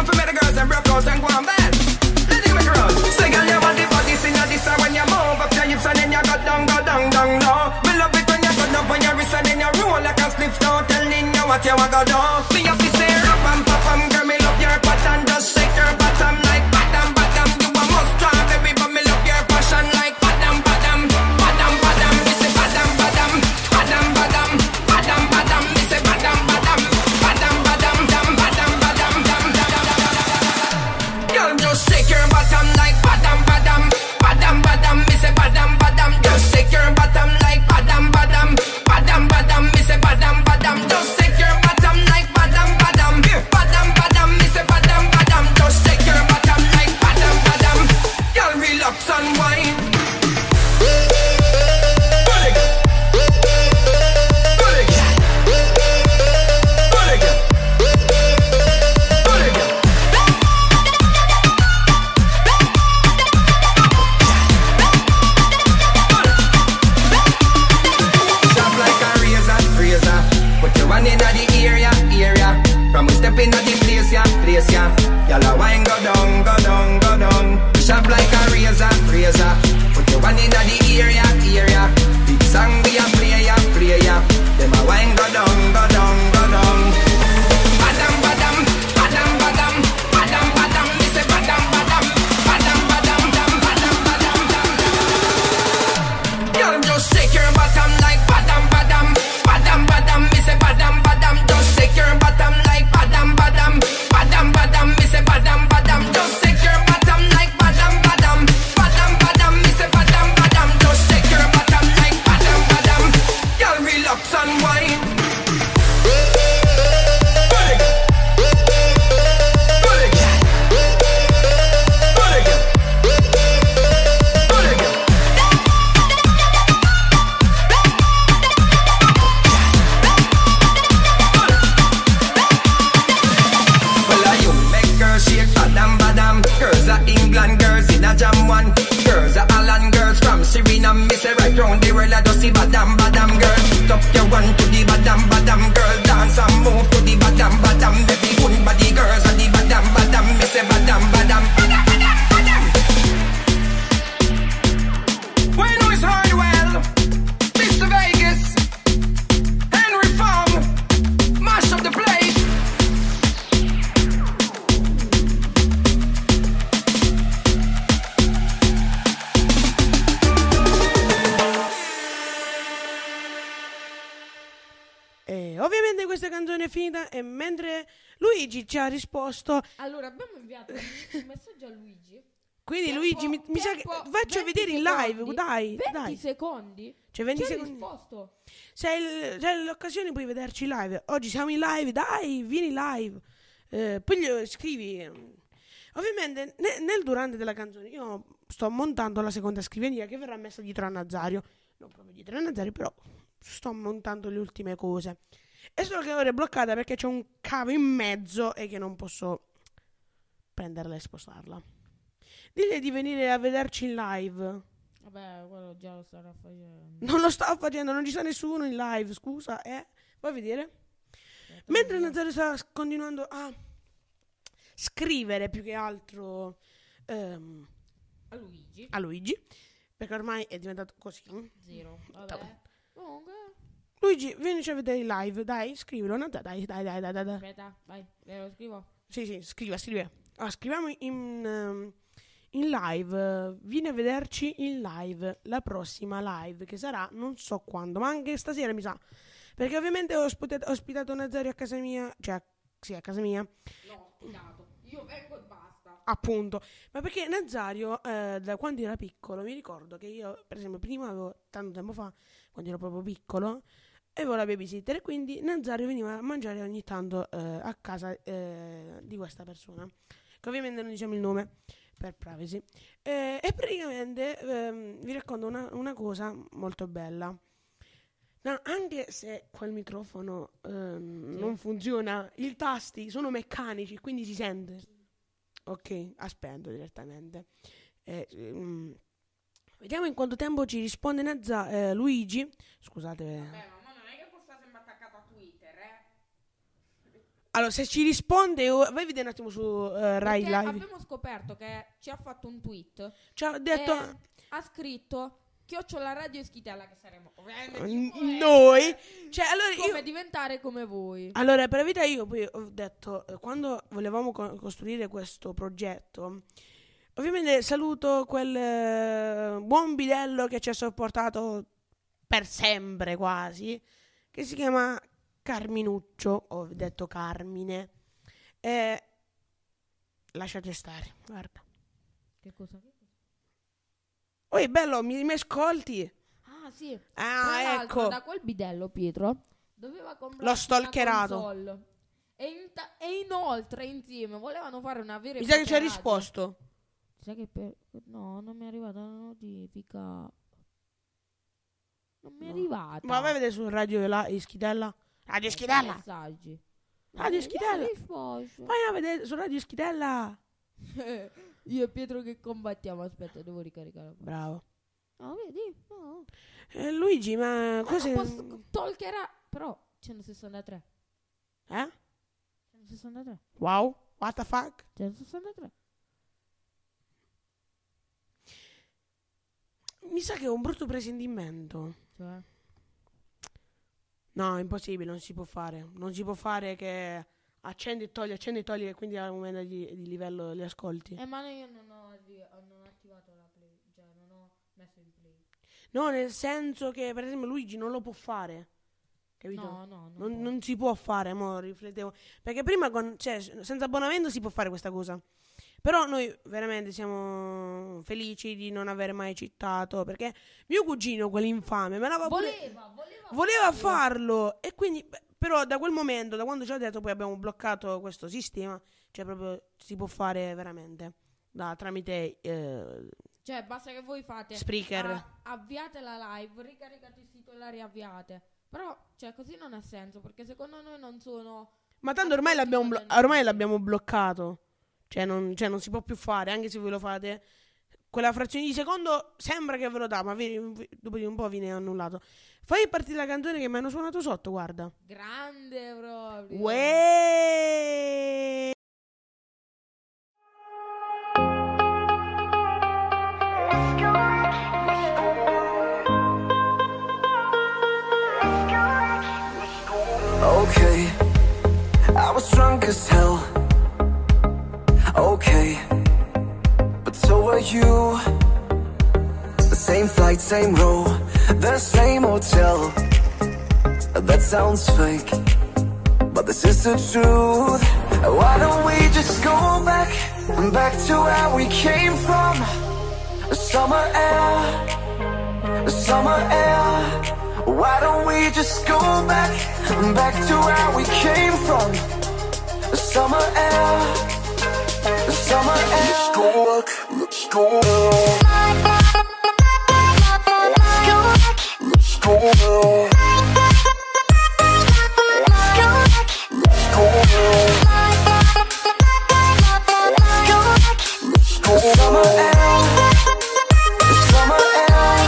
want for me the girls and broke out and go on bad. Let it make a run. Say girl, you want the body, sing a this when you move up your hips and then you go down low. Me love it when you go down on your wrist and then you roll like a spliff down, telling you what you want to do. Me have to say rap and pop girl, me love your pattern, just shake your bottom like bottom. You a must try, baby, but me love your passion like bottom. Me say bottom. Me say bottom. Girl, just shake your bottom like bottom. Me say bottom. Just shake your bottom like bottom. Me say bottom. Just shake your bottom like bottom. Me say bottom. Just shake your bottom like bottom. Girl, relax and wine. One in the area. From we step in the place, yeah. Y'all a wine go down. Sharp like a razor. Put your one in the area. Big song be a play, yeah. Them a wine go down. Badam. Me say badam. Y'all just shake your bottom like badam. Me say badam. Just shake your bottom like badam. Me say badam. Just shake your bottom like badam. Me say badam. Just shake your bottom like badam. Y'all relax and wine. Girls are England, girls in a jam one. Girls are Holland, girls from Suriname. Me say right round the world I just see badam. Girl, top your one to the badam. Girl, dance and move to the badam. Every good body girls are the badam. Me say badam. Well, you know it's hard, well, Mr. Vegas, Henry Fong, mash up the place. Ovviamente questa canzone è finita e mentre Luigi ci ha risposto. Allora abbiamo inviato un messaggio a Luigi. Quindi Luigi mi sa che faccio vedere in live, dai. 20 secondi? Cioè 20 ci secondi. Risposto. Se hai l'occasione puoi vederci live. Oggi siamo in live, dai, vieni live. Poi gli scrivi. Ovviamente nel durante della canzone io sto montando la seconda scrivania che verrà messa dietro a Nazario. Non proprio dietro a Nazario, però sto montando le ultime cose. È solo che ora è bloccata perché c'è un cavo in mezzo e che non posso prenderla e spostarla. Dile di venire a vederci in live. Vabbè, quello già lo starà facendo. Non lo sto facendo, non ci sta nessuno in live, scusa, Vuoi a vedere? Mentre Nazario sta continuando a scrivere più che altro a Luigi, perché ormai è diventato così. Zero. Vabbè. Comunque. Luigi, vienici a vedere in live, dai, scrivilo, dai. Aspetta, vai, lo scrivo. Sì, scriva. Scriviamo in live, vieni a vederci in live, la prossima live, che sarà non so quando, ma anche stasera mi sa, perché ovviamente ho ospitato Nazario a casa mia, cioè, sì, a casa mia. L'ho ospitato, io vengo e basta. Appunto, ma perché Nazario, da quando era piccolo, mi ricordo che io, per esempio, prima avevo, tanto tempo fa, quando ero proprio piccolo, avevo la babysitter e quindi Nazario veniva a mangiare ogni tanto a casa di questa persona, che ovviamente non diciamo il nome per privacy, e praticamente vi racconto una cosa molto bella. No, anche se quel microfono non funziona, i tasti sono meccanici, quindi si sente. Ok, aspetto direttamente. Vediamo in quanto tempo ci risponde Luigi. Scusate. Vabbè, ma non è che questa sembra attaccata a Twitter, Allora, se ci risponde, vai a vedere un attimo su Rai Perché Live. abbiamo scoperto che ci ha fatto un tweet. Ci ha detto Ha scritto @ Radio Ischitella, che saremo ovviamente noi. Cioè, allora come diventare come voi. Allora, per la verità io poi ho detto, quando volevamo costruire questo progetto, ovviamente saluto quel buon bidello che ci ha sopportato per sempre quasi, che si chiama Carminuccio, ho detto Carmine. Lasciate stare, guarda. Che cosa? Oi, bello, mi ascolti? Ah, sì. Ah, Tra l'altro, ecco. da quel bidello, Pietro, doveva comprare L'ho stalkerato. una console. E inoltre, insieme, volevano fare una vera e Mi sa che propria ci ha radio. risposto. Sai che no, non mi è arrivata la notifica. Non mi è arrivata. Ma vai a vedere su Radio Ischitella. Radio Ischitella. Messaggi. Radio Ischitella. Risposto. Vai a vedere su Radio Ischitella. Io e Pietro che combattiamo. Aspetta, devo ricaricare la pagina. Bravo. No, vedi? No. Luigi, ma cosa Tolkierà. Però 163. 163. Wow, what the fuck? 163. Mi sa che ho un brutto presentimento. Cioè? No, è impossibile, non si può fare. Non si può fare che accendi e togli e quindi aumenta di livello gli ascolti. Ma io non ho attivato la play. Cioè, non ho messo in play. No, nel senso che, per esempio, Luigi non lo può fare. Capito? No. Non si può fare, mo riflettevo. Perché prima, senza abbonamento si può fare questa cosa. Però noi veramente siamo felici di non aver mai citato. Perché mio cugino, quell'infame, me l'aveva voleva farlo. E quindi, però da quel momento, da quando ci ha detto, poi abbiamo bloccato questo sistema. Cioè proprio si può fare veramente tramite cioè basta che voi fate Spreaker. avviate la live, ricaricate il sito e la riavviate. Però cioè così non ha senso, perché secondo noi non sono. Ma tanto ormai l'abbiamo bloccato. Cioè non si può più fare, anche se voi lo fate. Quella frazione di secondo sembra che ve lo dà, ma dopo di un po' viene annullato. Fai partire la canzone che mi hanno suonato sotto, guarda. Grande proprio. Uè. Okay, I was drunk as hell. Okay, but so were you. The same flight, same row, the same hotel. That sounds fake, but this is the truth. Why don't we just go back to where we came from? Summer air, summer air. Why don't we just go back to where we came from? Summer air, summer air. Let's go back, let's go back. Let's go back. Let's go back. Let's go back. Summer air, summer air.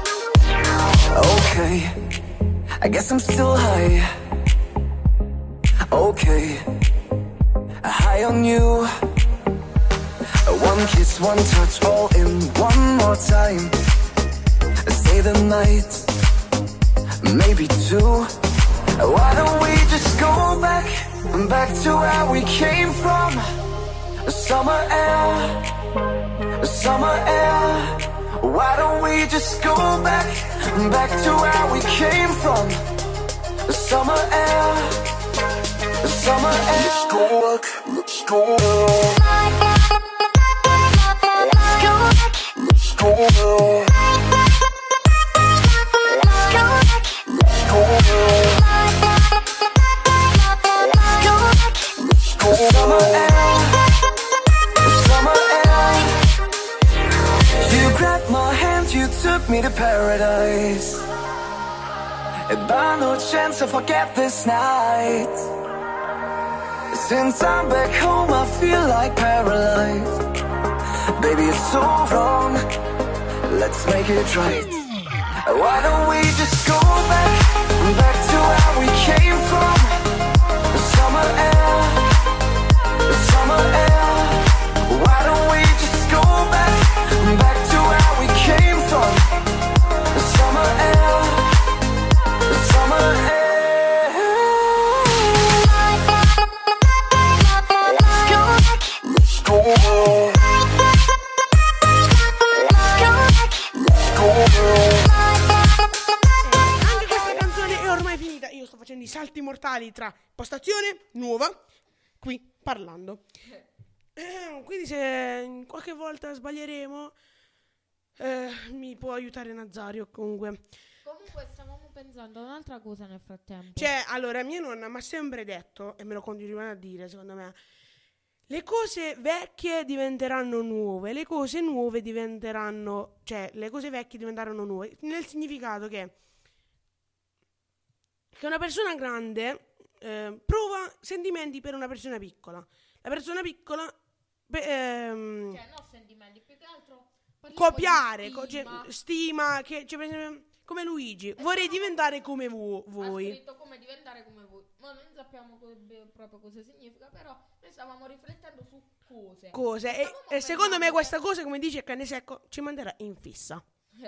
Okay, I guess I'm still high. Okay, high on you. One kiss, one touch, all in one more time. Stay the night, maybe two. Why don't we just go back to where we came from? Summer air, summer air. Why don't we just go back to where we came from? Summer air, summer air. Let's go back, let's go back. Let's go back. Let's go back. Let's go back. Summer air, summer air. You grabbed my hand, you took me to paradise. And by no chance I forget this night. Since I'm back home I feel like paralyzed. Baby, it's so wrong, let's make it right. Why don't we just go back to where we came from? The summer air, tali tra postazione nuova, qui parlando. Quindi se qualche volta sbaglieremo, mi può aiutare Nazario comunque. Comunque stavamo pensando a un'altra cosa nel frattempo. Cioè, allora, mia nonna mi ha sempre detto, e me lo continuerà a dire, secondo me, le cose vecchie diventeranno nuove, le cose nuove diventeranno, cioè, le cose vecchie diventeranno nuove, nel significato che una persona grande prova sentimenti per una persona piccola. La persona piccola Cioè, non sentimenti, più che altro parliamo copiare, di stima. stima, che, cioè, per esempio, come Luigi, vorrei diventare come Ha voi. scritto come diventare come voi. Ma non sappiamo proprio cosa significa, però noi stavamo riflettendo su cose. E secondo me questa cosa, come dice Cane Secco, ci manderà in fissa.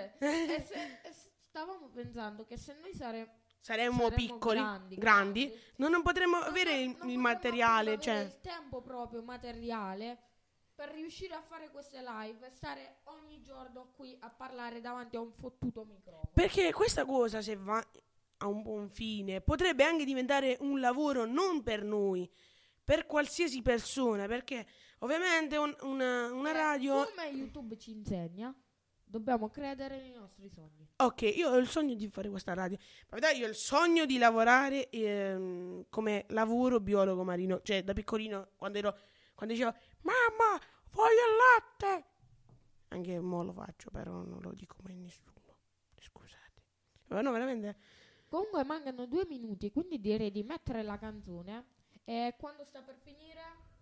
Stavamo pensando che se noi Saremmo piccoli, grandi, non potremmo avere il materiale, cioè il tempo proprio materiale per riuscire a fare queste live e stare ogni giorno qui a parlare davanti a un fottuto microfono. perché questa cosa, se va a un buon fine, potrebbe anche diventare un lavoro non per noi, per qualsiasi persona, perché ovviamente una radio... Come YouTube ci insegna, dobbiamo credere nei nostri sogni. Ok, io ho il sogno di fare questa radio, ma vedete, io ho il sogno di lavorare come lavoro biologo marino, cioè da piccolino, quando dicevo mamma, voglio il latte, anche mo lo faccio, però non lo dico mai a nessuno, scusate. Ma no, veramente. Comunque mancano 2 minuti, quindi direi di mettere la canzone e quando sta per finire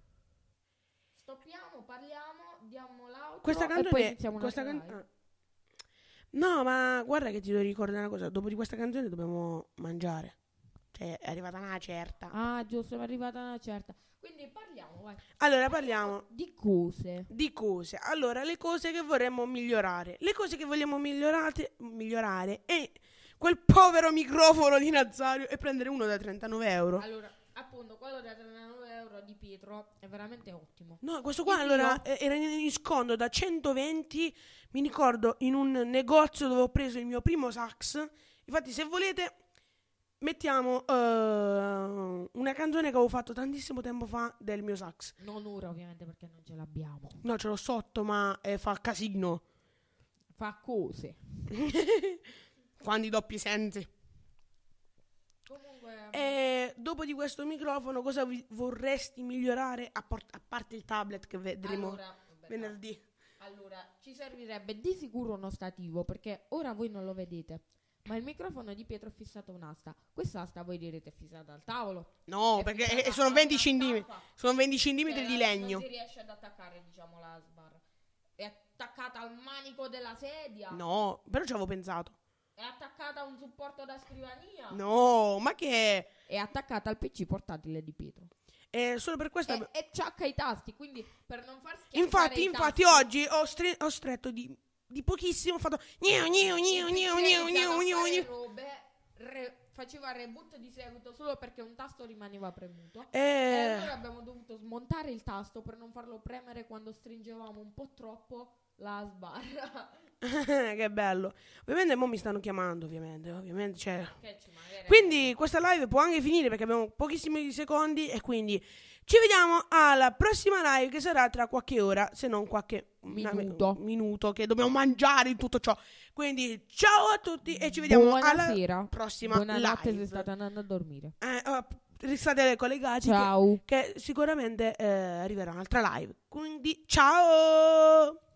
stoppiamo, parliamo, diamo l'outro Questa e poi canzone, iniziamo un'altra live. No, ma guarda che ti devo ricordare una cosa, dopo di questa canzone dobbiamo mangiare, cioè è arrivata una certa. Ah, giusto, è arrivata una certa. Quindi parliamo, vai. Allora parliamo Di cose. di cose. Allora, le cose che vorremmo migliorare. Le cose che vogliamo migliorare è quel povero microfono di Nazario e prendere uno da 39 euro. Allora, appunto, quello da 39 euro di Pietro è veramente ottimo. No, questo qua Il allora mio? era in sconto da 120, mi ricordo, in un negozio dove ho preso il mio primo sax. Infatti, se volete, mettiamo una canzone che avevo fatto tantissimo tempo fa del mio sax. Non ora, ovviamente, perché non ce l'abbiamo. No, ce l'ho sotto, ma fa casino. Fa cose. Quando i doppi sensi. Comunque, E dopo di questo microfono, cosa vorresti migliorare a parte il tablet che vedremo allora, vabbè, venerdì? allora, ci servirebbe di sicuro uno stativo, perché ora voi non lo vedete. Ma il microfono di Pietro è fissato a un'asta. Quest'asta voi direte è fissata al tavolo. No, È perché fissata sono a 20 una centimetri. staffa. Sono 20 centimetri di legno. Non si riesce ad attaccare, diciamo, la sbarra. È attaccata al manico della sedia. No, però ci avevo pensato. È attaccata a un supporto da scrivania. No, ma che È attaccata al PC portatile di Pietro. è solo per questo. E ciacca i tasti, quindi per non far schiacciare i Infatti tasti, oggi ho stretto di pochissimo, ho fatto gneu, gneu, gneu, gneu, gneu, gneu, gneu, gneu. Faceva reboot di seguito solo perché un tasto rimaneva premuto. E E allora abbiamo dovuto smontare il tasto per non farlo premere quando stringevamo un po' troppo la sbarra. che bello. Ovviamente mo mi stanno chiamando, ovviamente, cioè. Che ci mancherebbe. Quindi questa live può anche finire perché abbiamo pochissimi secondi e quindi ci vediamo alla prossima live che sarà tra qualche ora, se non qualche minuto che dobbiamo mangiare in tutto ciò. Quindi ciao a tutti e ci vediamo Buonasera. alla prossima Buonanotte live. se state andando a dormire. Restate collegati Ciao. che sicuramente arriverà un'altra live. Quindi ciao!